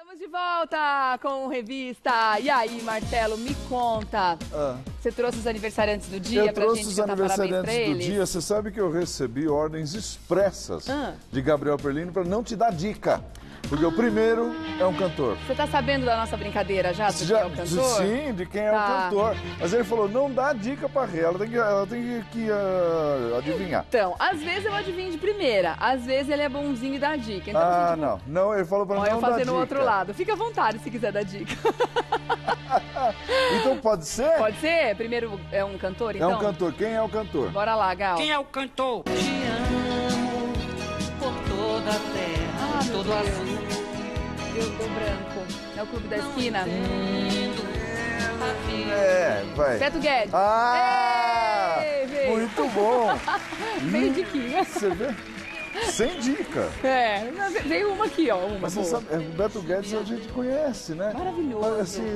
Estamos de volta com Revista. E aí, Marcelo, me conta. Você trouxe os aniversariantes do dia pra gente cantar parabéns pra eles? Eu trouxe os aniversariantes do dia. Você sabe que eu recebi ordens expressas de Gabriel Perlini para não te dar dica. Porque o primeiro é um cantor. Você tá sabendo da nossa brincadeira já, de quem é o cantor? Sim, de quem é o cantor. Mas ele falou, não dá dica pra Rê, ela tem que adivinhar. Então, às vezes eu adivinho de primeira, às vezes ele é bonzinho e dá dica. Então, não, ele falou pra não dar dica. Eu fazer no outro lado. Fica à vontade se quiser dar dica. Então pode ser? Pode ser? Primeiro é um cantor, então? É um cantor. Quem é o cantor? Bora lá, Gal. Quem é o cantor? Te amo por toda a terra, todo azul. Deu branco. É o Clube da Esquina? Vai. Beto Guedes. Muito bom. Meio diquinha. Você vê? Sem dica. Veio uma aqui, ó. Mas você sabe, o Beto Guedes a gente conhece, né? Maravilhoso. Assim,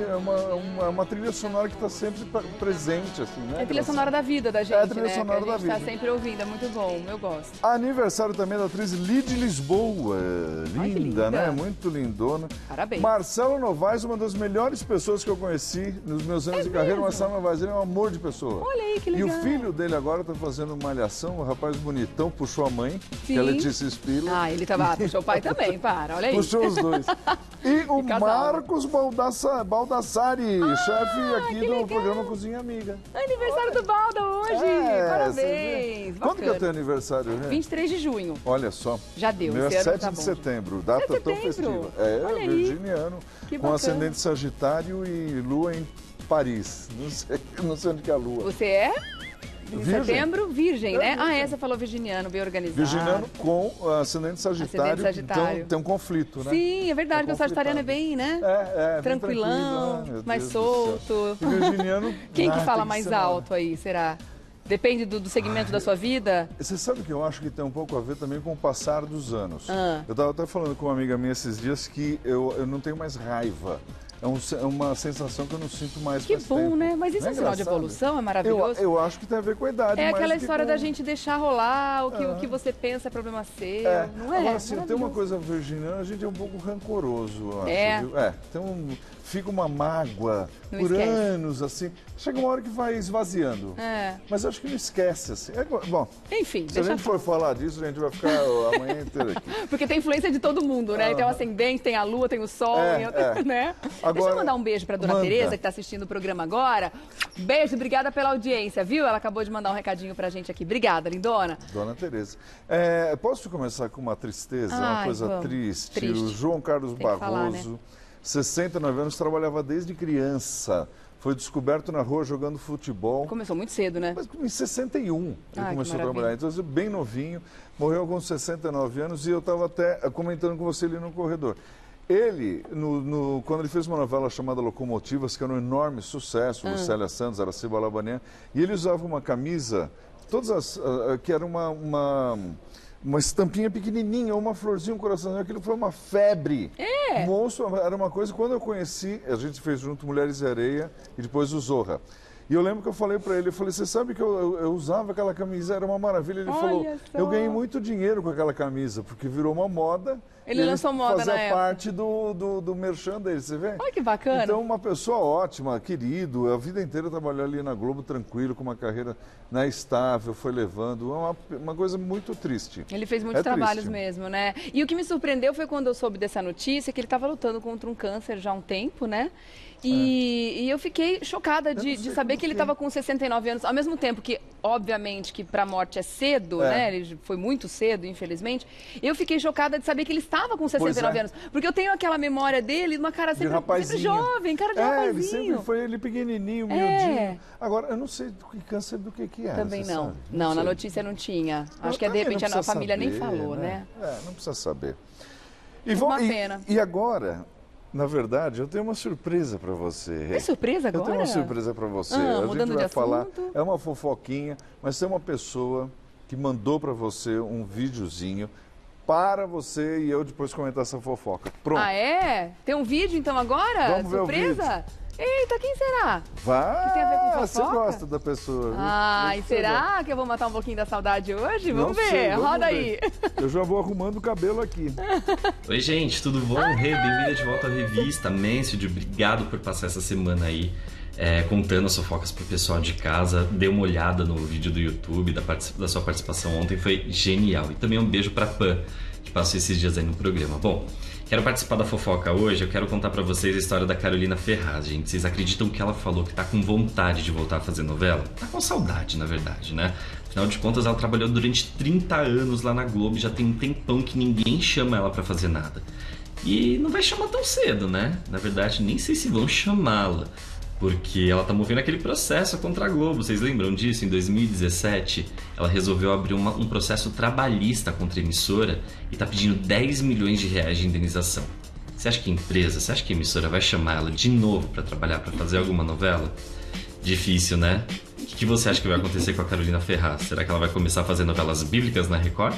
é uma trilha sonora que está sempre presente, assim, né? É a trilha sonora da vida da gente, é a trilha sonora da vida. A gente está sempre ouvindo, é muito bom, eu gosto. Aniversário também da atriz Lidy Lisboa. Linda, né? Muito lindona. Parabéns. Marcelo Novaes, uma das melhores pessoas que eu conheci nos meus anos de carreira. Marcelo Novaes, ele é um amor de pessoa. Olha aí, que legal. E o filho dele agora está fazendo malhação, um rapaz bonitão, puxou a mãe, que é Letícia Spiller. Ele tava, puxou o pai também, olha aí. Puxou os dois. E o Marcos Baldassari, chefe aqui do programa Cozinha Amiga. Aniversário do Balda hoje, parabéns. Quando que é o teu aniversário, né? 23 de junho. Olha só. Já deu, meu é 7 de setembro, data tão festiva. Virginiano, com ascendente Sagitário e lua em Paris. Não sei onde que é a lua. Você é? Em setembro, virgem, né? Você falou virginiano, bem organizado. Virginiano com ascendente Sagitário, então tem um conflito, né? Sim, é verdade, porque o sagitariano é bem, né? Tranquilão, mais solto. E virginiano... Quem que fala mais alto aí, será? Depende do segmento da sua vida? Você sabe que eu acho que tem um pouco a ver também com o passar dos anos. Eu estava até falando com uma amiga minha esses dias que eu não tenho mais raiva. É uma sensação que eu não sinto mais. Que bom, tempo. Né? Mas isso é um sinal de evolução, é maravilhoso. Eu acho que tem a ver com a idade. É aquela história da gente deixar rolar, o que você pensa é problema seu, não é? Agora, assim, tem uma coisa virginiana, a gente é um pouco rancoroso, eu acho. Viu? Fica uma mágoa por anos, assim. Chega uma hora que vai esvaziando. Mas eu acho que não esquece, assim. Bom, enfim, se a gente for falar disso, a gente vai ficar a manhã inteira aqui. Porque tem influência de todo mundo, né? Tem o ascendente, tem a lua, tem o sol, né? Agora, deixa eu mandar um beijo pra dona Tereza, que está assistindo o programa agora. Beijo, obrigada pela audiência, viu? Ela acabou de mandar um recadinho pra gente aqui. Obrigada, lindona. Dona Tereza. Posso começar com uma tristeza, uma coisa triste? O João Carlos Barroso, falar, né? 69 anos, trabalhava desde criança. Foi descoberto na rua jogando futebol. Começou muito cedo, né? Mas em 61 ele começou a trabalhar. Então, bem novinho, morreu com 69 anos e eu estava até comentando com você ali no corredor. Ele, quando ele fez uma novela chamada Locomotivas, que era um enorme sucesso, Lucélia Santos, Araci Balabanian, e ele usava uma camisa, que era uma estampinha pequenininha, uma florzinha, um coraçãozinho, aquilo foi uma febre. Monstro, era uma coisa, quando eu conheci, a gente fez junto Mulheres e Areia e depois o Zorra. E eu lembro que eu falei pra ele, você sabe que eu usava aquela camisa, era uma maravilha. Ele falou, eu ganhei muito dinheiro com aquela camisa, porque virou uma moda. Ele lançou moda na época. Fazia parte do merchan dele, você vê? Olha que bacana. Então, uma pessoa ótima, querido, a vida inteira trabalhou ali na Globo tranquilo, com uma carreira estável, foi levando, uma coisa muito triste. Ele fez muitos trabalhos mesmo, né? E o que me surpreendeu foi quando eu soube dessa notícia, que ele estava lutando contra um câncer já há um tempo, né? E eu fiquei chocada de saber que ele estava com 69 anos, ao mesmo tempo que, obviamente, que para a morte é cedo, né? Ele foi muito cedo, infelizmente. Eu fiquei chocada de saber que ele estava com 69 anos, porque eu tenho aquela memória dele, uma cara sempre jovem, cara de rapazinho. Ele sempre foi pequenininho, miudinho. Agora, eu não sei que câncer do que é. Também não. Não, na notícia não tinha. Acho que de repente a família nem falou, né? Não precisa saber. Uma pena. E agora... Na verdade, eu tenho uma surpresa para você. É surpresa agora? Eu tenho uma surpresa para você. A gente vai falar, é uma fofoquinha, mas tem uma pessoa que mandou para você um videozinho para você e eu depois comentar essa fofoca. Pronto. Tem um vídeo então agora? Vamos ver surpresa? o vídeo. Eita, quem será? Vai! Que tem a ver com fofoca? Você gosta da pessoa. Ah, e será que eu vou matar um pouquinho da saudade hoje? Vamos ver, sei, roda aí. Eu já vou arrumando o cabelo aqui. Oi, gente, tudo bom? Bem-vinda de volta à revista. Mansfield, obrigado por passar essa semana aí contando as fofocas pro pessoal de casa. Dê uma olhada no vídeo do YouTube da sua participação ontem, foi genial. E também um beijo pra Pan, que passou esses dias aí no programa. Bom, quero participar da fofoca hoje, eu quero contar pra vocês a história da Carolina Ferraz, gente. Vocês acreditam que ela falou que tá com vontade de voltar a fazer novela? Tá com saudade, na verdade, né? Afinal de contas, ela trabalhou durante 30 anos lá na Globo, já tem um tempão que ninguém chama ela pra fazer nada. E não vai chamar tão cedo, né? Na verdade, nem sei se vão chamá-la, porque ela tá movendo aquele processo contra a Globo. Vocês lembram disso? Em 2017, ela resolveu abrir um processo trabalhista contra a emissora e tá pedindo 10 milhões de reais de indenização. Você acha que a empresa, você acha que a emissora vai chamar ela de novo para trabalhar, para fazer alguma novela? Difícil, né? O que você acha que vai acontecer com a Carolina Ferraz? Será que ela vai começar a fazer novelas bíblicas na Record?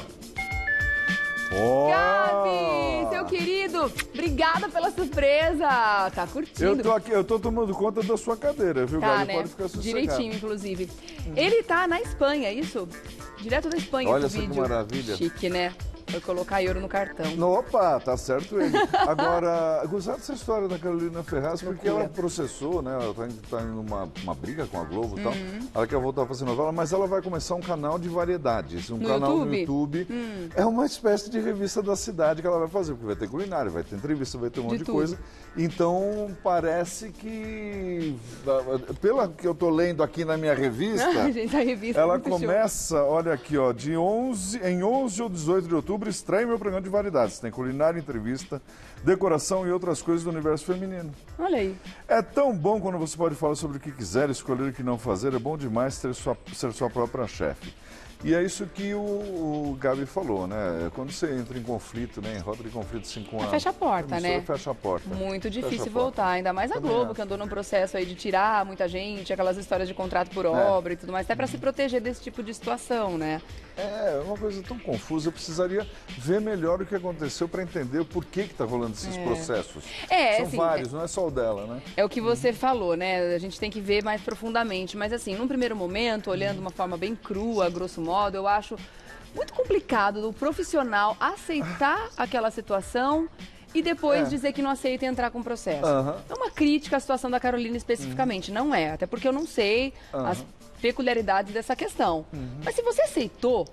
Oh! Gabi, seu querido, obrigada pela surpresa. Tá curtindo? Eu tô tomando conta da sua cadeira, viu, tá, Gabi? né? Pode ficar sossegado. Direitinho, inclusive. Ele tá na Espanha, isso? Direto da Espanha. Olha esse só vídeo. Que maravilha. Chique, né? Foi colocar euro no cartão. Opa, tá certo ele. Agora, gostado dessa história da Carolina Ferraz, porque ela processou, né? Ela tá em uma briga com a Globo e tal. Ela quer voltar a fazer novela, mas ela vai começar um canal de variedades. Um canal no YouTube. É uma espécie de revista da cidade que ela vai fazer, porque vai ter culinária, vai ter entrevista, vai ter um monte de coisa. Então, parece que, pela que eu tô lendo aqui na minha revista, gente, a revista ela começa, olha aqui, ó, em 11 ou 18 de outubro, estreia meu programa de variedades. Tem culinária, entrevista, decoração e outras coisas do universo feminino. Olha aí. É tão bom quando você pode falar sobre o que quiser, escolher o que não fazer. É bom demais ser sua própria chefe. E é isso que o Gabi falou, né? Quando você entra em conflito, né? Em roda de conflito assim com a... Fecha a porta, né? Fecha a porta. Muito difícil voltar, ainda mais a Globo, que andou num processo aí de tirar muita gente, aquelas histórias de contrato por obra e tudo mais, até para se proteger desse tipo de situação, né? É uma coisa tão confusa, eu precisaria ver melhor o que aconteceu para entender o porquê que tá rolando esses processos. São assim, vários, não é só o dela, né? É o que você falou, né? A gente tem que ver mais profundamente, mas assim, num primeiro momento, olhando de uma forma bem crua, grosso modo, eu acho muito complicado o profissional aceitar aquela situação e depois dizer que não aceita e entrar com o processo. É uma crítica à situação da Carolina especificamente, não é, até porque eu não sei as peculiaridades dessa questão. Mas se você aceitou...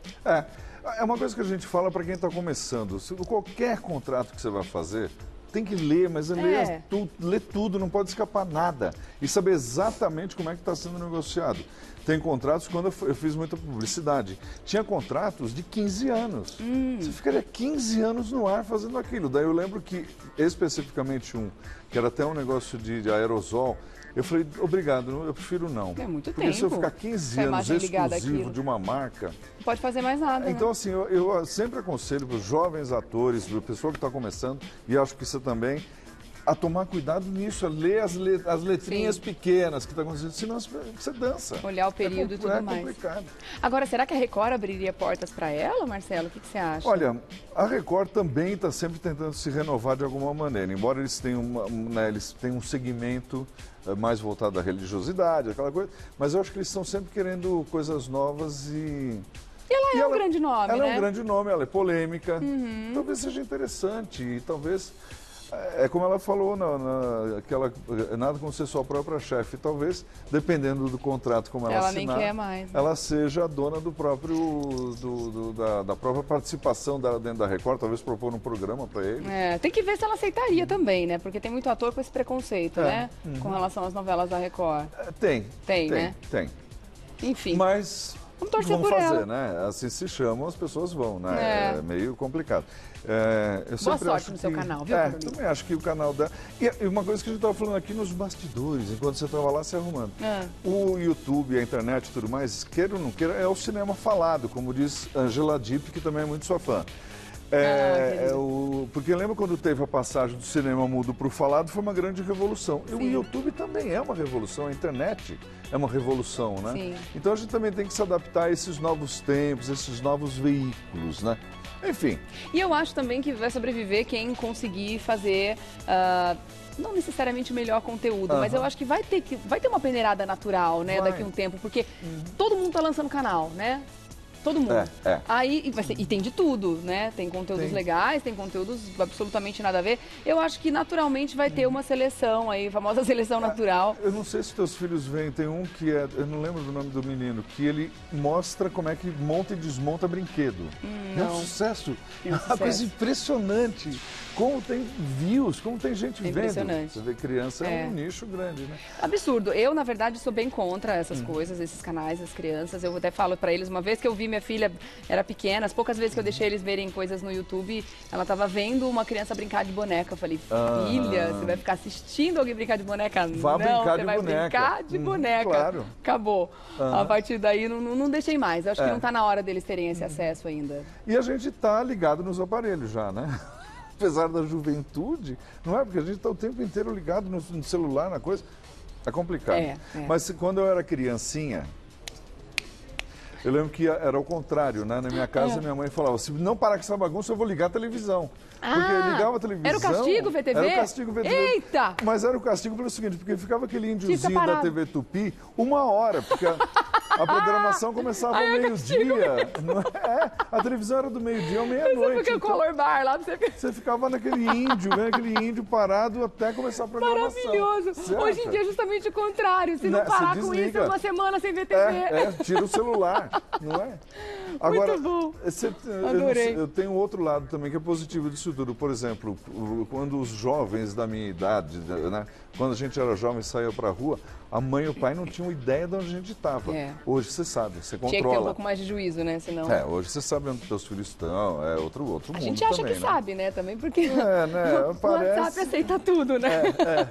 É uma coisa que a gente fala para quem está começando. Qualquer contrato que você vai fazer, tem que ler, mas ler tudo, não pode escapar nada. E saber exatamente como é que está sendo negociado. Tem contratos, quando eu fiz muita publicidade, tinha contratos de 15 anos. Você ficaria 15 anos no ar fazendo aquilo. Daí eu lembro que, especificamente que era até um negócio de aerosol, eu falei, obrigado, eu prefiro não. É muito Porque tempo. se eu ficar 15 anos exclusivo de uma marca... Não pode fazer mais nada, Então, né? assim, eu sempre aconselho para os jovens atores, para a pessoa que está começando, e acho que você também, a tomar cuidado nisso, a ler as letrinhas pequenas que está acontecendo, senão você dança. Olhar o período e tudo mais. É complicado. Agora, será que a Record abriria portas para ela, Marcelo? O que você acha? Olha, a Record também está sempre tentando se renovar de alguma maneira, embora eles tenham, eles tenham um segmento mais voltado à religiosidade, aquela coisa, mas eu acho que eles estão sempre querendo coisas novas e ela é um grande nome, né? Ela é um grande nome, ela é polêmica, talvez seja interessante e talvez... É como ela falou, nada como ser sua própria chefe. Talvez, dependendo do contrato como ela assinar, nem quer mais, né? Ela seja a dona do próprio, da própria participação dela dentro da Record, talvez propor um programa para ele. Tem que ver se ela aceitaria também, né? Porque tem muito ator com esse preconceito, né? Com relação às novelas da Record. Tem, né? Tem. Enfim. Mas... Vamos torcer vamos por fazer, ela. né? Assim se chamam, as pessoas vão, né? É meio complicado. Eu Boa sorte no seu canal, viu, Carolina? Também acho que o canal dela... E uma coisa que a gente estava falando aqui nos bastidores, enquanto você estava lá se arrumando. O YouTube, a internet e tudo mais, queira ou não queira, é o cinema falado, como diz Angela Dipp, que também é muito sua fã. Porque lembra quando teve a passagem do cinema mudo para o falado, foi uma grande revolução. E o YouTube também é uma revolução, a internet é uma revolução, né? Sim. Então a gente também tem que se adaptar a esses novos tempos, esses novos veículos, né? Enfim. E eu acho também que vai sobreviver quem conseguir fazer não necessariamente o melhor conteúdo, mas eu acho que vai ter uma peneirada natural, né, daqui a um tempo, porque todo mundo tá lançando canal, né? Todo mundo. Aí, e tem de tudo, né? Tem conteúdos legais, tem conteúdos absolutamente nada a ver. Eu acho que naturalmente vai ter uma seleção aí, a famosa seleção natural. Eu não sei se teus filhos veem, tem um que é, eu não lembro do nome do menino, que ele mostra como é que monta e desmonta brinquedo. É um sucesso. É uma coisa impressionante. Como tem views, como tem gente vendo. Impressionante. Você vê, criança é um nicho grande, né? Absurdo. Eu, na verdade, sou bem contra essas coisas, esses canais, as crianças. Eu até falo pra eles, uma vez que eu vi minha filha, era pequena, as poucas vezes que eu deixei eles verem coisas no YouTube, ela tava vendo uma criança brincar de boneca. Eu falei, filha, você vai ficar assistindo alguém brincar de boneca? Vá brincar de boneca. Brincar de boneca. Claro. Acabou. A partir daí, não deixei mais. Eu acho que não tá na hora deles terem esse acesso ainda. E a gente tá ligado nos aparelhos já, né? Apesar da juventude, não é? Porque a gente está o tempo inteiro ligado no celular, na coisa. É complicado. Mas quando eu era criancinha, eu lembro que era o contrário, né? Na minha casa, minha mãe falava, se não parar com essa bagunça, eu vou ligar a televisão. Porque eu ligava a televisão... Era o castigo VTV? Era o castigo VTV. Eita! Mas era o castigo pelo seguinte, porque ficava aquele índiozinho da TV Tupi 1 hora, porque a programação começava ao meio-dia. A televisão era do meio-dia ao meia-noite. Porque o Color Bar lá, você ficava naquele índio, vendo aquele índio parado até começar a programação. Maravilhoso! Hoje em dia é justamente o contrário. Se não parar com isso, é uma semana sem ver TV. Tira o celular, não é? Agora, muito bom. Adorei. Eu tenho outro lado também que é positivo disso tudo. Por exemplo, quando os jovens da minha idade, né, quando a gente era jovem e saía pra rua, a mãe e o pai não tinham ideia de onde a gente estava. Hoje você sabe, você controla. Tinha que ter um pouco mais de juízo, né? Senão... hoje você sabe onde teus filhos estão, é outro mundo também. A gente acha que sabe, né? Também porque né? o WhatsApp aceita tudo, né?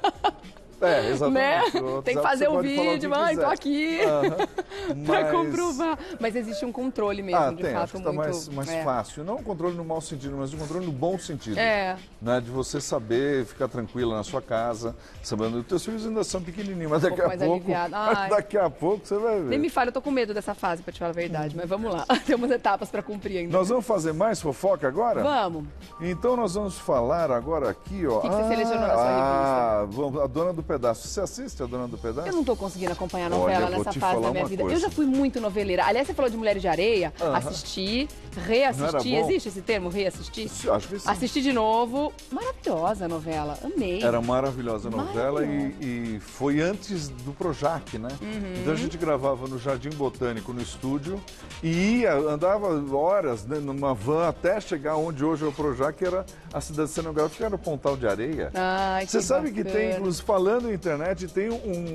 Exatamente. Né? Tem que fazer um vídeo, mãe, tô aqui. Pra comprovar. Mas existe um controle mesmo, de fato, acho que tá muito... mais fácil. Não um controle no mau sentido, mas um controle no bom sentido. Né? De você saber ficar tranquila na sua casa, sabendo que os teus filhos ainda são pequenininhos, mas daqui a pouco você vai ver. Nem me fale, eu tô com medo dessa fase, pra te falar a verdade, mas vamos lá. Temos etapas pra cumprir ainda. Nós vamos fazer mais fofoca agora? Vamos. Então nós vamos falar agora aqui, ó. O que você selecionou na sua revista? A Dona do Pedaço. Você assiste a Dona do Pedaço? Eu não tô conseguindo acompanhar a novela nessa fase da minha vida. Eu já fui muito noveleira. Aliás, você falou de Mulheres de Areia. Assisti, reassisti. Existe esse termo, reassistir? Acho que sim. Assisti de novo. Maravilhosa a novela. Amei. Era maravilhosa a novela e foi antes do Projac, né? Então a gente gravava no Jardim Botânico, no estúdio, e andava horas, né, numa van até chegar onde hoje é o Projac, que era a cidade cenográfica, era o Pontal de Areia. Você sabe que tem, inclusive, falando em internet, tem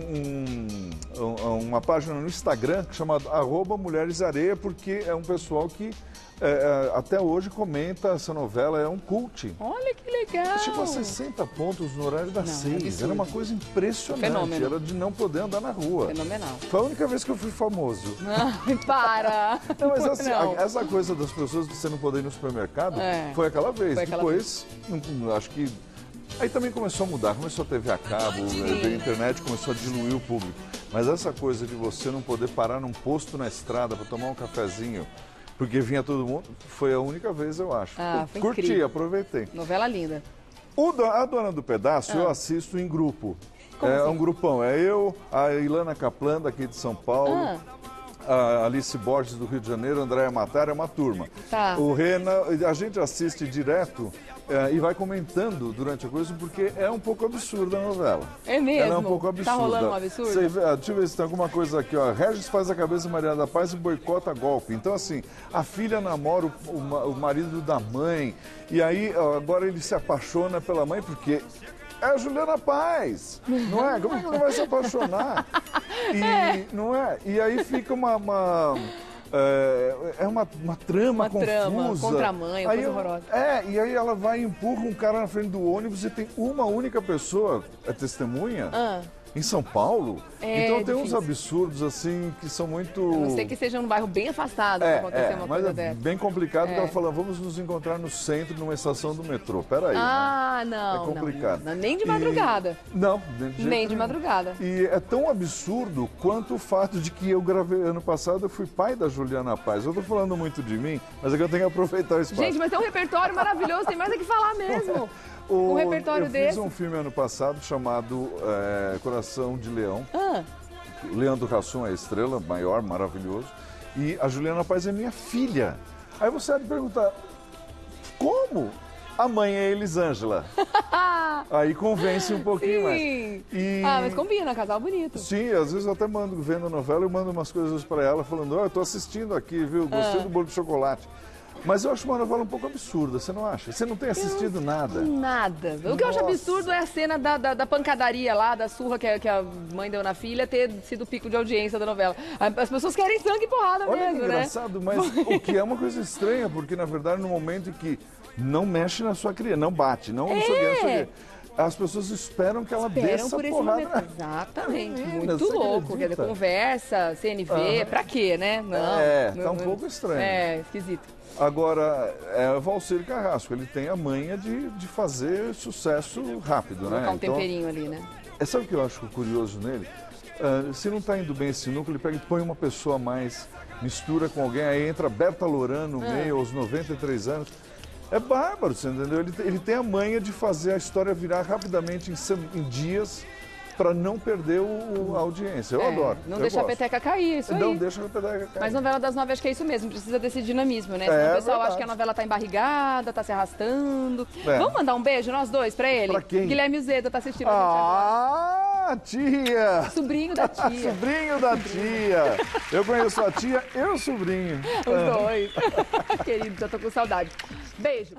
uma página no Instagram chamada @MulheresAreia, porque é um pessoal que até hoje comenta essa novela, é um cult. Olha que legal! Chegou a 60 pontos no horário das 6. Era uma coisa impressionante. Fenômeno. Era de não poder andar na rua. Fenomenal. Foi a única vez que eu fui famoso. Ai, para! Não, mas assim, essa coisa das pessoas de você não poder ir no supermercado foi aquela vez. Depois, acho que... Aí também começou a mudar, começou a TV a cabo, a internet começou a diluir o público. Mas essa coisa de você não poder parar num posto na estrada para tomar um cafezinho, porque vinha todo mundo, foi a única vez, eu acho. Curti, incrível. Aproveitei. Novela linda. A Dona do Pedaço eu assisto em grupo. Assim? Um grupão. É eu, a Ilana Kaplan, daqui de São Paulo. A Alice Borges, do Rio de Janeiro, Andréa Matar, é uma turma. O Renan, a gente assiste direto e vai comentando durante a coisa, porque é um pouco absurda a novela. É mesmo? Ela é um pouco absurda. Tá rolando um absurdo? Deixa eu ver se tem alguma coisa aqui, ó. Regis faz a cabeça de Maria da Paz e boicota golpe. Então, assim, a filha namora o marido da mãe, e aí agora ele se apaixona pela mãe, porque... É a Juliana Paz, não é? Como é que não vai se apaixonar? Não é? E aí fica uma trama confusa. Contra a mãe, coisa horrorosa. E aí ela vai e empurra um cara na frente do ônibus e tem uma única pessoa, testemunha, em São Paulo. Então tem uns absurdos assim que são muito... A não ser que seja num bairro bem afastado pra acontecer uma coisa dessa. Bem complicado, porque ela fala, vamos nos encontrar no centro, numa estação do metrô. Peraí. Não. É complicado. Não, nem de madrugada. Não, nem de madrugada. E é tão absurdo quanto o fato de que eu gravei ano passado, eu fui pai da Juliana Paz. Eu tô falando muito de mim, mas é que eu tenho que aproveitar o espaço. Gente, mas tem um repertório maravilhoso, tem mais o que falar mesmo. Um repertório desse. Eu fiz um filme ano passado chamado Coração de Leão. Leandro Hassum é a estrela, maior, maravilhoso. E a Juliana Paz é minha filha. Aí você vai me perguntar, como? A mãe é Elisângela. Aí convence um pouquinho mais. Mas combina, casal bonito. Sim, às vezes eu até mando, vendo a novela, eu mando umas coisas para ela, falando, eu tô assistindo aqui, viu? Gostei do bolo de chocolate. Mas eu acho uma novela um pouco absurda, você não acha? Você não tem assistido nada? Nada. O que eu acho absurdo é a cena da pancadaria lá, da surra que a mãe deu na filha, ter sido o pico de audiência da novela. As pessoas querem sangue e porrada mesmo, né? Olha que engraçado, mas o que é uma coisa estranha, porque na verdade no momento em que não mexe na sua criança, não bate, não sei o quê. As pessoas esperam que ela desça a porrada. Exatamente. Muito louco. Quer dizer, conversa, CNV, pra quê, né? Tá um pouco estranho. Esquisito. Agora, o Valcir Carrasco, ele tem a manha de fazer sucesso rápido, né? Colocar um temperinho ali, né? Sabe o que eu acho curioso nele? Se não está indo bem esse núcleo, ele pega e põe uma pessoa a mais, mistura com alguém, aí entra Berta Loran no meio, aos 93 anos. É bárbaro, você entendeu? Ele tem a manha de fazer a história virar rapidamente em dias para não perder a audiência. Eu adoro. Não deixa a peteca cair, isso aí. Não deixa a peteca cair. Mas novela das 9 acho que é isso mesmo, precisa desse dinamismo, né? Senão o pessoal acha que a novela tá embarrigada, tá se arrastando. Vamos mandar um beijo, nós dois, pra ele? Pra quem? Guilherme Zeda tá assistindo a gente agora. Tia! Sobrinho da tia. Sobrinho da tia. Eu conheço a tia e o sobrinho. Os dois. Querido, já tô com saudade. Beijo.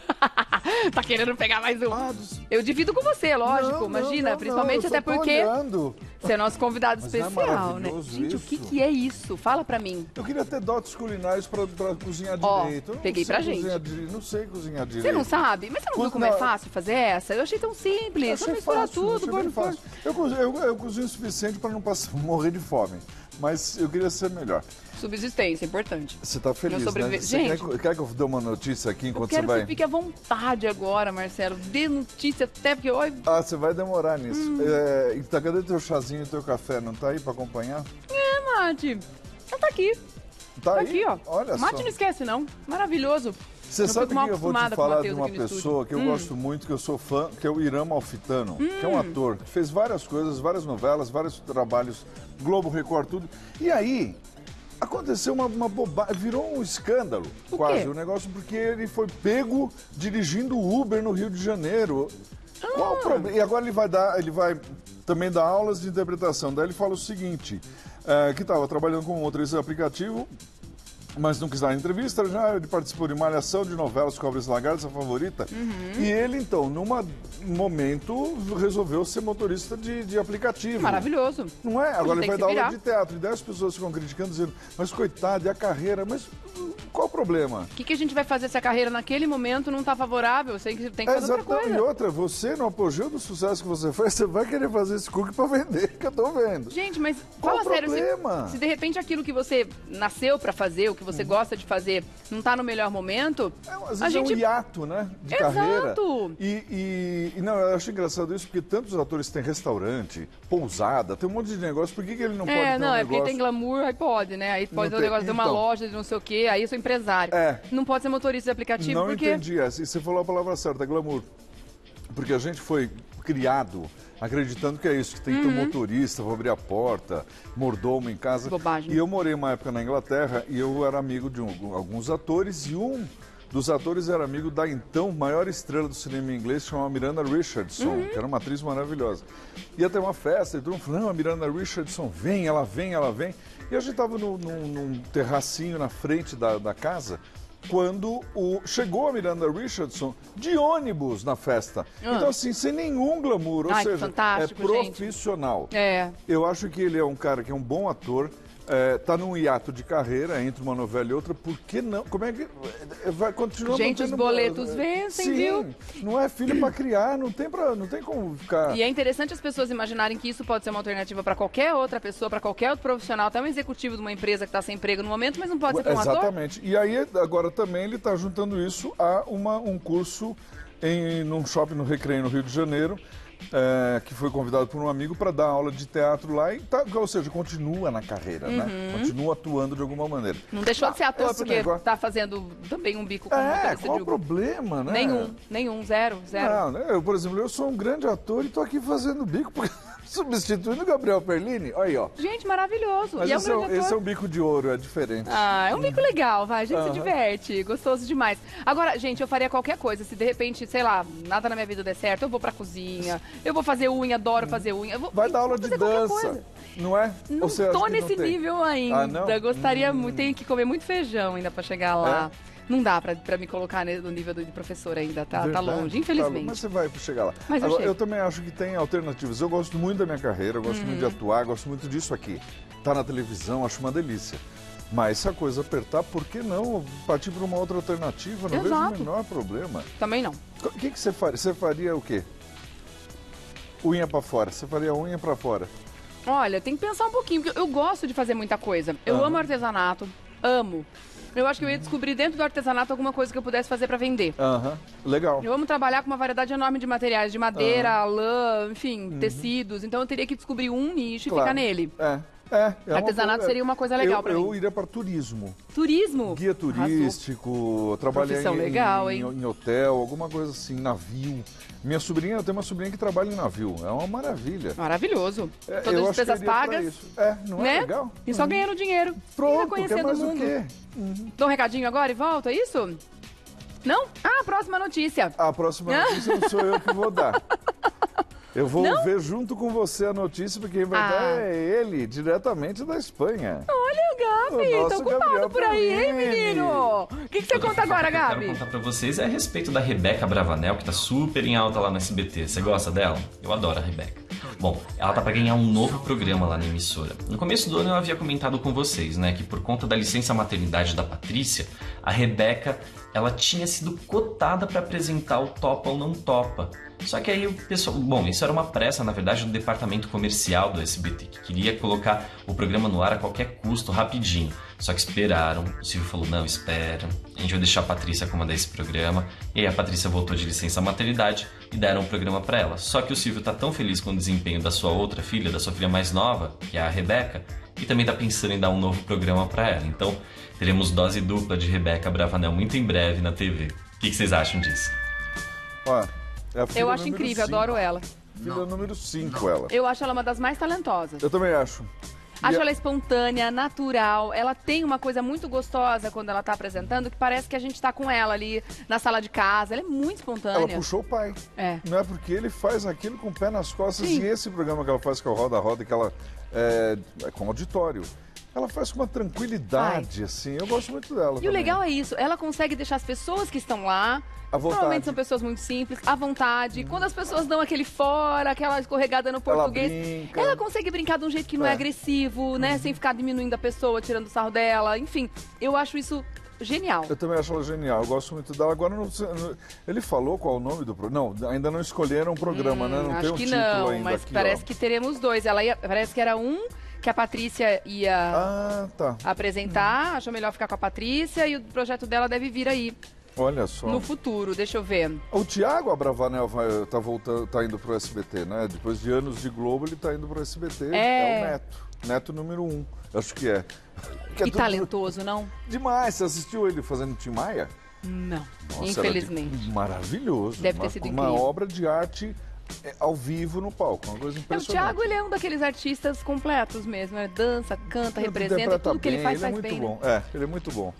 Tá querendo pegar mais um? Eu divido com você, lógico. Imagina, principalmente até porque você é nosso convidado especial, né? Gente, o que é isso? Fala pra mim. Eu queria ter dotes culinários pra cozinhar direito. Peguei pra gente. Não sei cozinhar direito. Você não sabe? Mas você não viu como é fácil fazer essa? Eu achei tão simples. Só misturar tudo, pôr no forno. Eu cozinho o suficiente para não morrer de fome, mas eu queria ser melhor. Subsistência, importante. Você tá feliz, né? Gente, quer que eu dê uma notícia aqui enquanto você vai? Eu quero que fique à vontade agora, Marcelo. Dê notícia até porque... você vai demorar nisso. Cadê teu chazinho e teu café? Não tá aí para acompanhar? Mate. Tá aqui. Tá aí? Aqui, ó. Olha Mate só. Não esquece, não. Maravilhoso. Você sabe que eu vou te falar de uma pessoa que eu gosto muito, que eu sou fã, que é o Irã Malfitano, que é um ator, que fez várias coisas, várias novelas, vários trabalhos, Globo, Record, tudo. E aí, aconteceu uma bobagem, virou um escândalo, quase, o negócio, porque ele foi pego dirigindo Uber no Rio de Janeiro. Qual o problema? E agora ele vai também dar aulas de interpretação. Daí ele fala o seguinte, que estava trabalhando com um motorista de aplicativo, mas não quis dar entrevista, ele participou de Malhação, de novelas, Cobras Lagartas, a favorita. E ele, então, num momento, resolveu ser motorista de aplicativo. Maravilhoso. Não é? Agora ele vai dar aula de teatro. E 10 pessoas ficam criticando, dizendo, mas coitado, e a carreira? Mas qual o problema? O que a gente vai fazer se a carreira naquele momento não está favorável? Você tem que fazer outra coisa. E outra, você, no apogeu do sucesso que você faz, você vai querer fazer esse cookie para vender, que eu tô vendo. Gente, mas qual fala sério, se de repente aquilo que você nasceu para fazer, o que você gosta de fazer, não tá no melhor momento, às vezes é um hiato, né, de carreira. E não, eu acho engraçado isso, porque tantos atores têm restaurante, pousada, tem um monte de negócio, por que ele não pode ter um negócio? Porque tem glamour, aí pode, né? Aí pode ter um negócio de uma loja, de não sei o quê, aí eu sou empresário. Não pode ser motorista de aplicativo, porque... Não entendi essa, e você falou a palavra certa, glamour. Porque a gente foi criado acreditando que é isso, que tem que ter um motorista, vou abrir a porta, mordomo em casa. Bobagem. E eu morei uma época na Inglaterra e eu era amigo de alguns atores e um dos atores era amigo da então maior estrela do cinema inglês, chamada Miranda Richardson, que era uma atriz maravilhosa. Ia ter uma festa e todo mundo falou, não, a Miranda Richardson vem, ela vem, ela vem. E a gente estava num terracinho na frente da casa, quando chegou a Miranda Richardson de ônibus na festa. Então, assim, sem nenhum glamour, ou seja, é profissional. Gente. Eu acho que ele é um cara que é um bom ator, tá num hiato de carreira entre uma novela e outra, por que não? Como é que vai continuar? Gente, os boletos vencem, viu? Não é filho para criar, não tem como ficar... E é interessante as pessoas imaginarem que isso pode ser uma alternativa para qualquer outra pessoa, para qualquer outro profissional, até um executivo de uma empresa que está sem emprego no momento, mas não pode ser para um ator? Exatamente. E aí, agora também, ele está juntando isso a um curso num shopping no Recreio, no Rio de Janeiro, que foi convidado por um amigo para dar aula de teatro lá, e ou seja, continua na carreira, né? Continua atuando de alguma maneira. Não deixou de ser ator porque está fazendo também um bico como qual o problema, né? Nenhum, zero. Não, eu, por exemplo, eu sou um grande ator e estou aqui fazendo bico porque... substituindo o Gabriel Perlini, olha aí, ó. Gente, maravilhoso. Mas esse é um bico de ouro, é diferente. É um bico legal, vai, a gente se diverte, gostoso demais. Agora, gente, eu faria qualquer coisa, se de repente, sei lá, nada na minha vida der certo, eu vou pra cozinha, eu vou fazer unha, adoro fazer unha. Vai dar aula de dança, não é? Não tô nesse nível ainda, gostaria muito, tenho que comer muito feijão ainda pra chegar lá. Não dá pra me colocar no nível de professor ainda, tá longe, infelizmente. Mas você vai chegar lá. Mas agora, eu também acho que tem alternativas. Eu gosto muito da minha carreira, eu gosto muito de atuar, gosto muito disso aqui. Tá na televisão, acho uma delícia. Mas se a coisa apertar, por que não partir para uma outra alternativa? Não vejo o menor problema. Também não. O que você faria? Você faria o quê? Unha pra fora. Você faria unha pra fora? Olha, tem que pensar um pouquinho, porque eu gosto de fazer muita coisa. Eu amo artesanato, amo. Eu acho que eu ia descobrir dentro do artesanato alguma coisa que eu pudesse fazer para vender. Legal. Eu amo trabalhar com uma variedade enorme de materiais, de madeira, lã, enfim, tecidos. Então eu teria que descobrir um nicho e ficar nele. Artesanato seria uma coisa legal para mim. Eu iria para turismo. Turismo? Guia turístico, trabalhar em hotel, alguma coisa assim, navio. Eu tenho uma sobrinha que trabalha em navio. É uma maravilha. Maravilhoso. Todas as despesas pagas. Não é legal? E só ganhando dinheiro. Pronto, conhecendo o mundo. Dou um recadinho agora e volta, é isso? Não? A próxima notícia. A próxima notícia não sou eu que vou dar. Eu vou ver junto com você a notícia, porque quem vai dar é ele, diretamente da Espanha. Olha o Gabi, tô ocupado por aí, hein, menino? O que você conta agora, Gabi? O que eu quero contar pra vocês é a respeito da Rebeca Bravanel, que tá super em alta lá no SBT. Você gosta dela? Eu adoro a Rebeca. Bom, ela tá pra ganhar um novo programa lá na emissora. No começo do ano eu havia comentado com vocês, né, que por conta da licença maternidade da Patrícia, a Rebeca, ela tinha sido cotada pra apresentar o Topa ou Não Topa. Só que aí o pessoal... Bom, isso era uma pressa, na verdade, do departamento comercial do SBT, que queria colocar o programa no ar a qualquer custo, rapidinho. Só que esperaram, o Silvio falou, não, espera, a gente vai deixar a Patrícia comandar esse programa. E aí a Patrícia voltou de licença maternidade e deram o programa pra ela. Só que o Silvio tá tão feliz com o desempenho da sua outra filha, da sua filha mais nova, que é a Rebeca, e também tá pensando em dar um novo programa pra ela. Então, teremos dose dupla de Rebeca Bravanel muito em breve na TV. O que vocês acham disso? Eu acho incrível, adoro ela. Filha número 5, ela. Eu acho ela uma das mais talentosas. Eu também acho. Acho ela espontânea, natural. Ela tem uma coisa muito gostosa quando ela tá apresentando, que parece que a gente tá com ela ali na sala de casa. Ela é muito espontânea. Ela puxou o pai. Não é porque ele faz aquilo com o pé nas costas. Sim. E esse programa que ela faz, que é o Roda Roda, que ela é com auditório. Ela faz com uma tranquilidade, assim. Eu gosto muito dela. E o legal é isso. Ela consegue deixar as pessoas que estão lá... Normalmente são pessoas muito simples, à vontade. Quando as pessoas dão aquele fora, aquela escorregada no português, ela consegue brincar de um jeito que não é agressivo, né? Sem ficar diminuindo a pessoa, tirando o sarro dela. Enfim, eu acho isso genial. Eu também acho ela genial, eu gosto muito dela. Agora, ele falou qual é o nome do programa? Não, ainda não escolheram o programa, né? Não tem um título ainda. Mas aqui, parece que teremos dois. Parece que era um que a Patrícia ia apresentar. Achou melhor ficar com a Patrícia e o projeto dela deve vir aí. Olha só. No futuro, deixa eu ver. O Thiago Abravanel tá indo pro SBT, né? Depois de anos de Globo, ele tá indo pro SBT. É o Neto. Neto número 1, acho que é. E talentoso, não? Demais. Você assistiu ele fazendo Tim Maia? Não, infelizmente. Maravilhoso. Deve ter sido incrível. Uma obra de arte ao vivo no palco, uma coisa impressionante. O Thiago, ele é um daqueles artistas completos mesmo, né? Dança, canta, representa, tudo que ele faz bem. Bom. Ele é muito bom.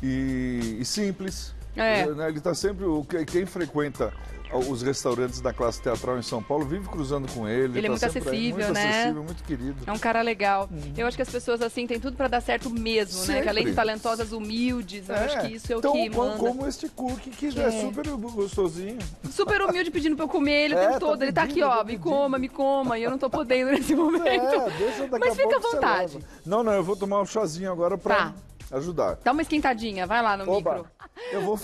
E simples. Ele está sempre... Quem frequenta os restaurantes da classe teatral em São Paulo vive cruzando com ele. Ele é muito acessível, né? Muito acessível, muito querido. É um cara legal. Eu acho que as pessoas assim têm tudo para dar certo mesmo, né? Que além de talentosas, humildes, eu acho que isso é o que manda. Como este cookie, que é super gostosinho. Super humilde, pedindo para eu comer ele o tempo todo. Ele tá aqui, ó, me coma, e eu não tô podendo nesse momento. Mas fica à vontade. Não, eu vou tomar um chazinho agora para... ajudar. Dá uma esquentadinha, vai lá no micro. Eu vou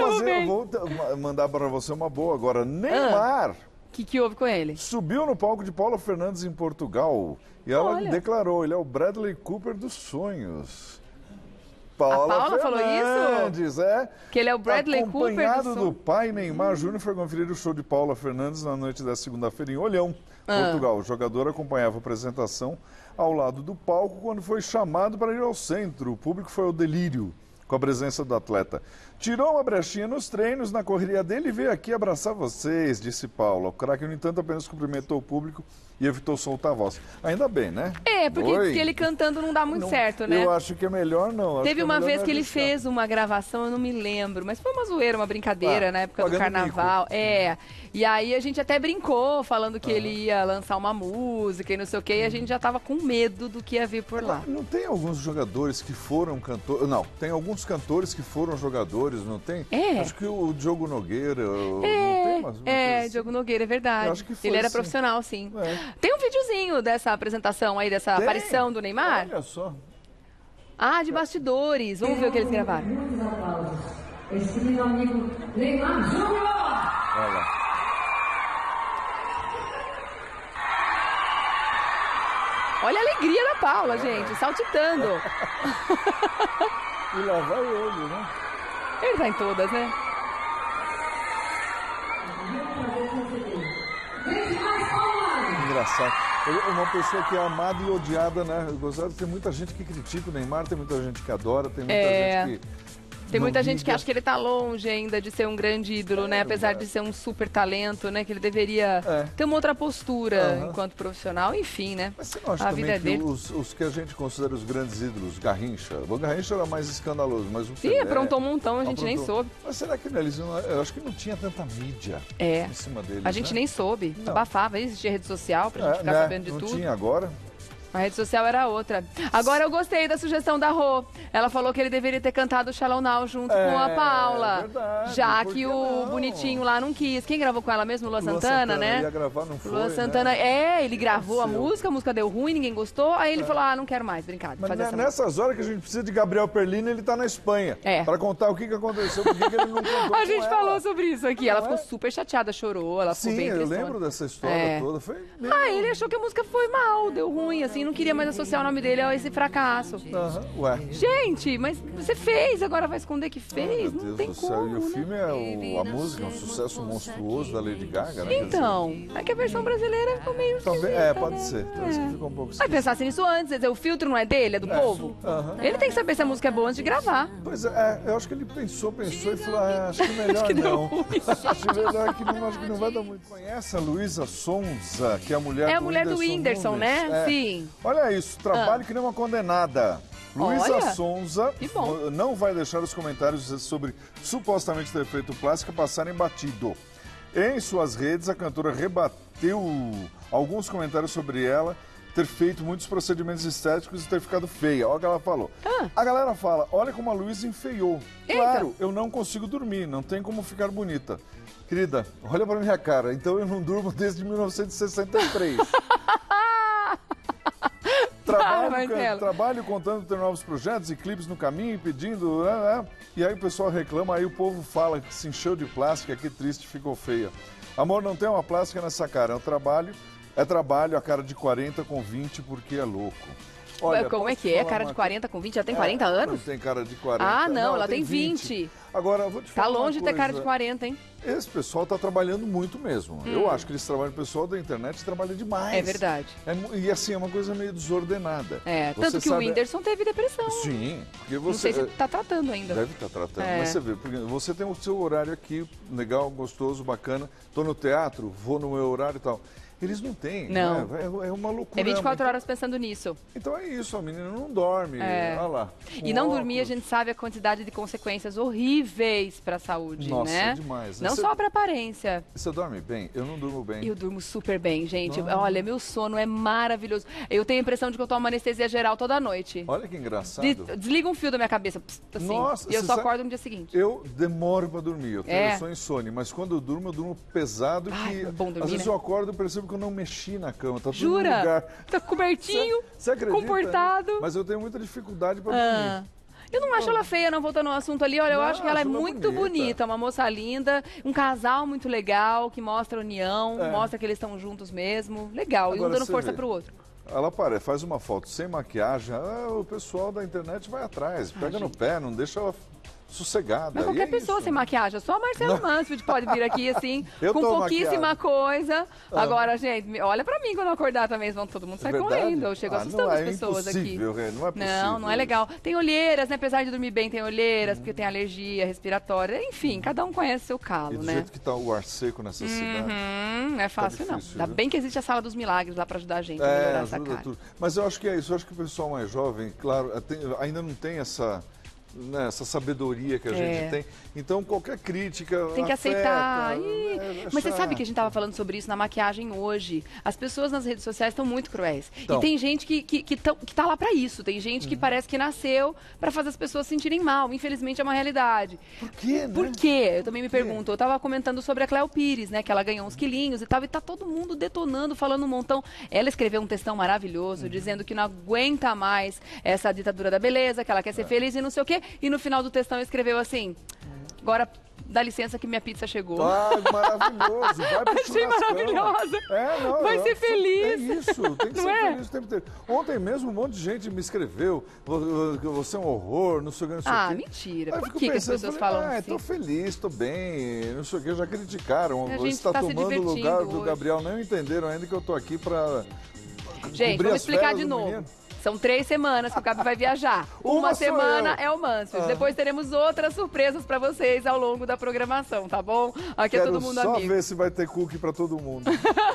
mandar para você uma boa agora. Neymar. O que houve com ele? Subiu no palco de Paula Fernandes em Portugal e ela declarou, ele é o Bradley Cooper dos sonhos. Paula falou isso? Que ele é o Bradley Cooper acompanhado do pai, Neymar Júnior foi conferir o show de Paula Fernandes na noite da segunda-feira em Olhão, Portugal. O jogador acompanhava a apresentação ao lado do palco quando foi chamado para ir ao centro. O público foi ao delírio com a presença do atleta. Tirou uma brechinha nos treinos, na correria dele e veio aqui abraçar vocês, disse Paula. O craque, no entanto, apenas cumprimentou o público e evitou soltar a voz. Ainda bem, né? Porque ele cantando não dá muito certo, né? Eu acho que é melhor não. Teve uma vez que ele fez uma gravação, eu não me lembro, mas foi uma zoeira, uma brincadeira na época do carnaval. E aí a gente até brincou, falando que ele ia lançar uma música e não sei o quê, e a gente já tava com medo do que ia vir por lá. Não tem alguns jogadores que foram cantores? Não, tem alguns cantores que foram jogadores, não tem? Acho que o Diogo Nogueira, não tem mais uma coisa assim. Diogo Nogueira, é verdade. Eu acho que foi ele era assim. profissional, sim. Tem um videozinho dessa apresentação aí, dessa aparição do Neymar? Olha só. De bastidores. Vamos ver o que eles gravaram. Esse meu amigo Neymar Júnior! Olha lá. Olha a alegria da Paula, gente, saltitando. E lá vai ele, né? Ele tá em todas, né? Engraçado. Ele é uma pessoa que é amada e odiada, né? Tem muita gente que critica o Neymar, tem muita gente que adora, tem muita gente que... Tem muita gente que acha que ele tá longe ainda de ser um grande ídolo, né? Apesar de ser um super talento, né? Que ele deveria ter uma outra postura enquanto profissional, enfim, né? Mas você não acha também que os que a gente considera os grandes ídolos, Garrincha, o Garrincha era mais escandaloso, mas o Pelé... aprontou um montão, a gente nem soube. Mas será que eles não... Eu acho que não tinha tanta mídia em cima deles, a gente nem soube, abafava, existia rede social pra gente ficar sabendo de tudo. Não tinha agora... A rede social era outra. Agora eu gostei da sugestão da Rô. Ela falou que ele deveria ter cantado o Shallow Now junto com a Paula. Verdade, já que o bonitinho lá não quis. Quem gravou com ela mesmo? Lua Santana, né? Ia gravar, não foi, Lua Santana, ele gravou a música deu ruim, ninguém gostou. Aí ele falou, não quero mais brincar. Mas nessas horas que a gente precisa de Gabriel Perlini, ele tá na Espanha. Pra contar o que aconteceu, por que ele não contou A gente falou sobre isso aqui. Ela ficou super chateada, chorou, ela ficou bem tristona. Eu lembro dessa história toda. Ele achou que a música foi mal, deu ruim, assim, não queria mais associar o nome dele a esse fracasso. Gente, mas você fez, agora vai esconder que fez? Não tem como, E o filme a música é um sucesso monstruoso da Lady Gaga, né? Então, é que a versão brasileira ficou meio esquisita, pode ser. Talvez ficou um pouco esquisita. Vai pensar nisso antes, quer dizer, o filtro não é dele, é do povo. Ele tem que saber se a música é boa antes de gravar. Pois eu acho que ele pensou e falou, acho que melhor não. Acho melhor que não, acho que não vai dar muito. Conhece a Luísa Sonza, que é a mulher a mulher do Whindersson, né? Sim. Olha isso, trabalho que nem uma condenada. Luísa Sonza não vai deixar os comentários sobre supostamente ter feito plástica passarem batido. Em suas redes, a cantora rebateu alguns comentários sobre ela ter feito muitos procedimentos estéticos e ter ficado feia. Olha o que ela falou. A galera fala, olha como a Luísa enfeiou. Claro, eu não consigo dormir, não tem como ficar bonita. Querida, olha pra minha cara, então eu não durmo desde 1963. Trabalho contando ter novos projetos e clipes no caminho, pedindo... E aí o pessoal reclama, aí o povo fala que se encheu de plástica, que triste, ficou feia. Amor, não tem uma plástica nessa cara, é trabalho, a cara de 40 com 20, porque é louco. Olha, como é que é? Cara de 40 com 20? Já tem 40 anos? Não tem cara de 40. Não, ela tem 20. Agora, eu vou te falar Tá longe de ter cara de 40, hein? Esse pessoal tá trabalhando muito mesmo. Eu acho que eles trabalham, o pessoal da internet trabalha demais. É verdade. E assim, é uma coisa meio desordenada. Tanto que o Whindersson teve depressão. Sim. Porque você, não sei se tá tratando ainda. Deve estar tratando. Mas você vê, porque você tem o seu horário aqui, legal, gostoso, bacana. Tô no teatro, vou no meu horário e tal. Eles não têm, não. Né? É uma loucura. É 24 horas pensando nisso. Então é isso, a menina não dorme, olha lá. E não dormir, a gente sabe a quantidade de consequências horríveis para a saúde, Nossa, né? É demais. Não só para aparência. Você dorme bem? Eu não durmo bem. Eu durmo super bem, gente. Olha, meu sono é maravilhoso. Eu tenho a impressão de que eu tomo anestesia geral toda noite. Olha que engraçado. Desliga um fio da minha cabeça, assim, Nossa, e eu só acordo no dia seguinte. Eu demoro para dormir, eu sou insônia, mas quando eu durmo pesado. É bom dormir, às vezes eu acordo e percebo que eu não mexi na cama, tá tudo Jura? no lugar. Tá cobertinho, Você acredita? comportado. Mas eu tenho muita dificuldade para dormir. Eu não acho ela feia, não, voltando ao assunto ali. Olha, eu acho que ela é muito bonita, uma moça linda, um casal muito legal, que mostra união, mostra que eles estão juntos mesmo. Legal, agora, e um dando força pro outro. Ela faz uma foto sem maquiagem, o pessoal da internet vai atrás, pega no pé, não deixa ela sossegada. Mas qualquer pessoa sem maquiagem, só a Marcelo Mansfield pode vir aqui assim, com pouquíssima coisa. Agora, gente, olha pra mim quando eu acordar também, todo mundo sai correndo. Eu chego assustando as pessoas aqui. Não é possível. Não é legal. Tem olheiras, né? Apesar de dormir bem, tem olheiras, porque tem alergia respiratória. Enfim, cada um conhece seu calo, do né? Do jeito que tá o ar seco nessa cidade. Não é fácil, não. Ainda bem que existe a Sala dos Milagres lá pra ajudar a gente a melhorar essa cara. Tudo. Mas eu acho que é isso. Eu acho que o pessoal mais jovem, claro, ainda não tem essa sabedoria que a gente tem. Então, qualquer crítica tem que aceitar. Mas você sabe que a gente estava falando sobre isso na maquiagem hoje. As pessoas nas redes sociais estão muito cruéis. Então, e tem gente que tá lá para isso. Tem gente que parece que nasceu para fazer as pessoas se sentirem mal. Infelizmente, é uma realidade. Por quê, né? Por quê? Eu também me pergunto. Eu estava comentando sobre a Cléo Pires, né? Que ela ganhou uns quilinhos e tal. E tá todo mundo detonando, falando um montão. Ela escreveu um textão maravilhoso, dizendo que não aguenta mais essa ditadura da beleza, que ela quer ser feliz e não sei o quê. E no final do textão escreveu assim: agora dá licença que minha pizza chegou. Maravilhoso. Vai pro Achei maravilhosa. Vai ser feliz. É isso, tem que ser feliz o tempo inteiro. Ontem mesmo um monte de gente me escreveu: você é um horror, não sei o que. Mentira. Por que as pessoas falam assim? Tô feliz, tô bem, não sei o que, já criticaram. Você está tomando o lugar do Gabriel, não entenderam ainda que eu tô aqui pra gente, vamos explicar de novo. São 3 semanas que o Gabi vai viajar. Uma semana é o Mansfield. Depois teremos outras surpresas pra vocês ao longo da programação, tá bom? Aqui é todo mundo amigo. Só ver se vai ter cookie pra todo mundo.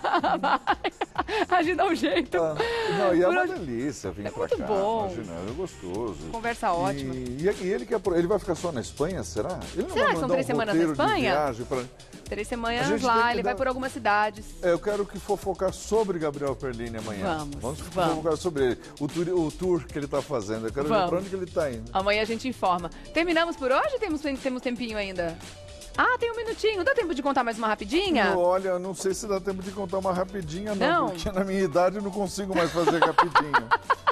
A gente dá um jeito. Não, e é uma delícia vir pra cá. Muito bom. Imagina, é gostoso. Conversa ótima. E ele vai ficar só na Espanha, será? Ele não será vai que são 3 semanas na Espanha? 3 semanas lá, ele vai por algumas cidades. Eu quero que fofocar sobre Gabriel Perlini amanhã. Vamos fofocar sobre ele. O tour que ele está fazendo. Eu quero ver pra onde que ele está indo. Amanhã a gente informa. Terminamos por hoje ou temos tempinho ainda? Tem um minutinho. Dá tempo de contar mais uma rapidinha? Olha, eu não sei se dá tempo de contar uma rapidinha, não. Porque na minha idade eu não consigo mais fazer rapidinho.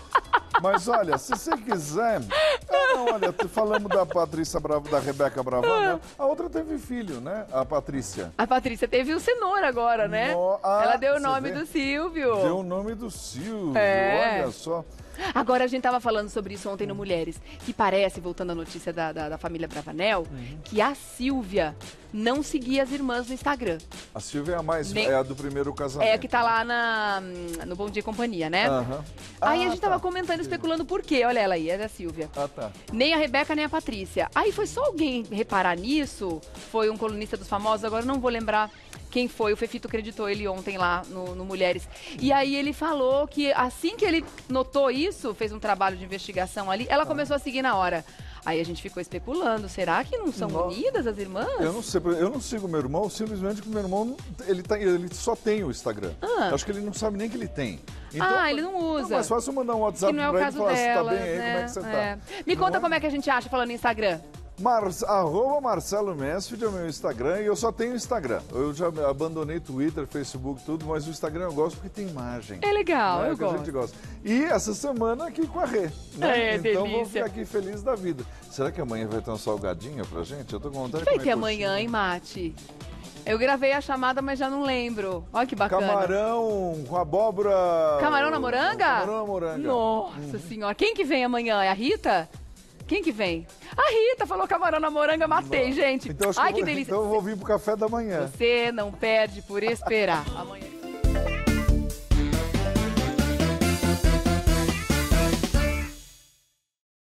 Mas olha, se você quiser... olha, falamos da Patrícia Bravo, da Rebeca Bravão, a outra teve filho, né? A Patrícia. A Patrícia teve o Cenoura agora, né? Ela deu o nome do Silvio. Deu o nome do Silvio, olha só. Agora, a gente estava falando sobre isso ontem no Mulheres, que parece, voltando à notícia da família Bravanel, que a Silvia não seguia as irmãs no Instagram. A Silvia é a mais, é a do primeiro casamento. É a que tá lá no Bom Dia e Companhia, né? Aí a gente tava comentando, especulando por quê. Olha ela aí, é da Silvia. Nem a Rebeca, nem a Patrícia. Aí foi só alguém reparar nisso, foi um colunista dos famosos, agora eu não vou lembrar quem foi, o Fefito acreditou ele ontem lá no Mulheres. E aí ele falou que assim que ele notou isso, fez um trabalho de investigação ali, ela começou a seguir na hora. Aí a gente ficou especulando, será que não são unidas as irmãs? Eu não sei, eu não sigo meu irmão, simplesmente porque meu irmão, ele só tem o Instagram. Acho que ele não sabe nem que ele tem. Então, ele não usa. É mais fácil mandar um WhatsApp pra ele e falar se tá bem aí, como é que você tá. Me conta como é que a gente acha falando em Instagram. @Marcelo Mansfield é o meu Instagram e eu só tenho Instagram. Eu já abandonei Twitter, Facebook, tudo, mas o Instagram eu gosto porque tem imagem. É legal, né? eu gosto. A gente gosta. E essa semana aqui com a Rê. Né? Então delícia. Vou ficar aqui feliz da vida. Será que amanhã vai ter um salgadinho pra gente? Eu tô com vontade de comer. Vai ter amanhã, hein, Mate? Eu gravei a chamada, mas já não lembro. Olha que bacana. Camarão com abóbora. Camarão na moranga? Camarão na moranga. Nossa senhora. Quem que vem amanhã? É a Rita? Quem que vem? A Rita falou camarão na moranga, matei, gente. Então, que delícia. Então eu vou vir pro café da manhã. Você não perde por esperar. Amanhã...